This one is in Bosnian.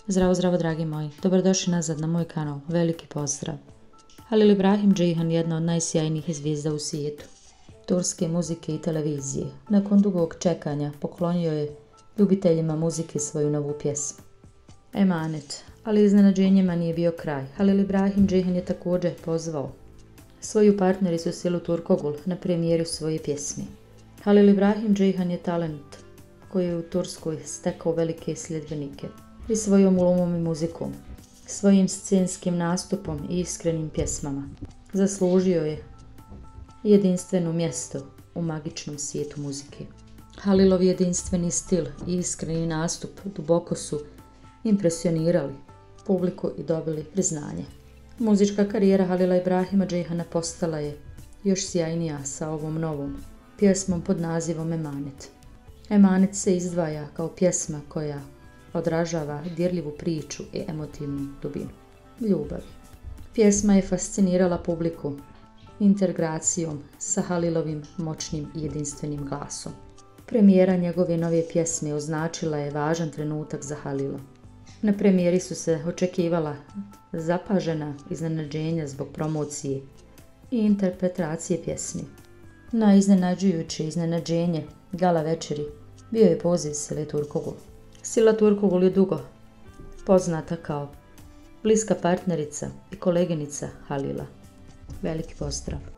Zdravo, zdravo dragi moji, dobrodošli nazad na moj kanal, veliki pozdrav. Halil Ibrahim Ceyhan je jedna od najsjajnijih zvijezda u svijetu turske muzike i televizije. Nakon dugog čekanja poklonio je ljubiteljima muzike svoju novu pjesmu Emanet, ali iznenađenjima nije bio kraj. Halil Ibrahim Ceyhan je također pozvao svoju partnericu Silu Turkogul na premijeru svoje pjesme. Halil Ibrahim Ceyhan je talent koji je u Turskoj stekao velike sljedbenike i svojom glumom i muzikom, svojim scenskim nastupom i iskrenim pjesmama zaslužio je jedinstveno mjesto u magičnom svijetu muzike. Halilov jedinstveni stil i iskreni nastup duboko su impresionirali publiku i dobili priznanje. Muzička karijera Halila Ibrahima Ceyhana postala je još sjajnija sa ovom novom pjesmom pod nazivom Emanet. Emanet se izdvaja kao pjesma koja odražava dirljivu priču i emotivnu dubinu ljubavi. Pjesma je fascinirala publiku integracijom sa Halilovim moćnim i jedinstvenim glasom. Premijera njegove nove pjesme označila je važan trenutak za Halila. Na premijeri su se očekivala zapažena iznenađenja zbog promocije i interpretacije pjesmi. Na iznenađujuće iznenađenje gala večeri bio je poziv Sile Turkogul. Sila Turkogul je dugo poznata kao bliska partnerica i koleginica Halila. Veliki pozdrav!